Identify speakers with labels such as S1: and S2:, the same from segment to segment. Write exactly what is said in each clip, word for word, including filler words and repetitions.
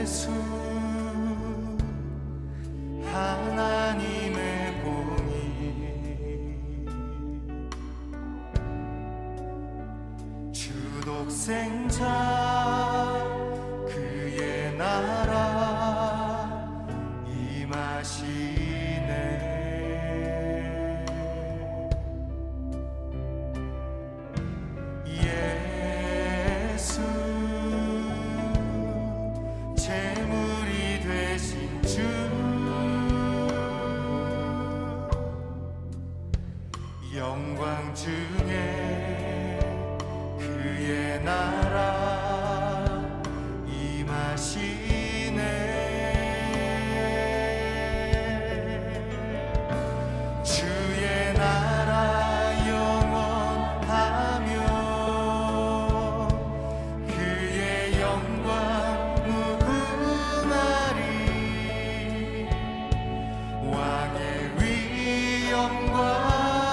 S1: 예수 하나님의 공의 주독생자 그의 나라 임하시네. 예수 제물이 되신 주 영광 중에 그의 나라 임하시네. 주의 나라 영원하며 그의 영광 무궁하리. 왕의 위엄과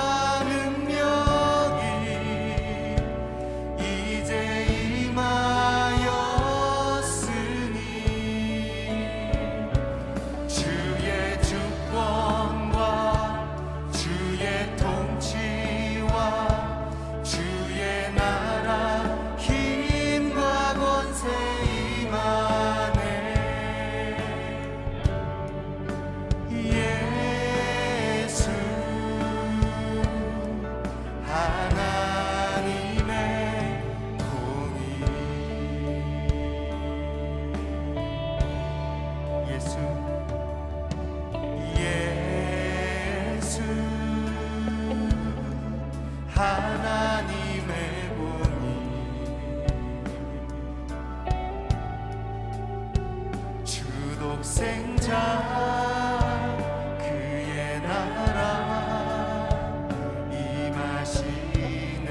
S1: 하나님의 공의 주독생자 그의 나라 임하시네.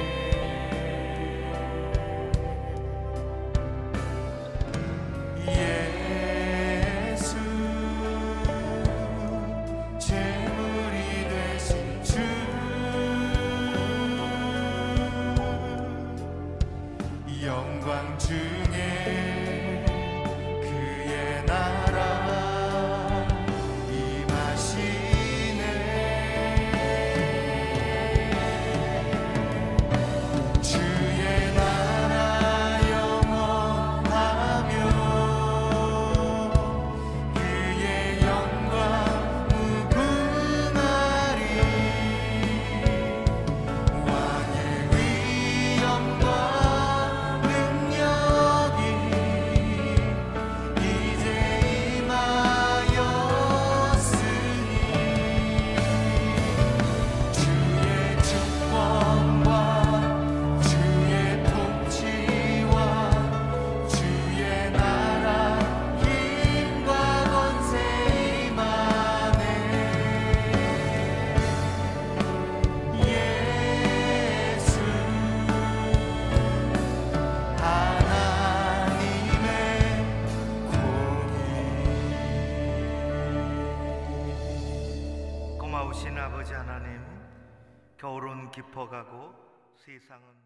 S1: 예수 제물이 되신 주 영광 중에 그의 나라 임하시네. 주의 나라 영원하며 그의 영광 무궁하리. 왕의 위엄과
S2: 고마우신 아버지 하나님, 겨울은 깊어가고 세상은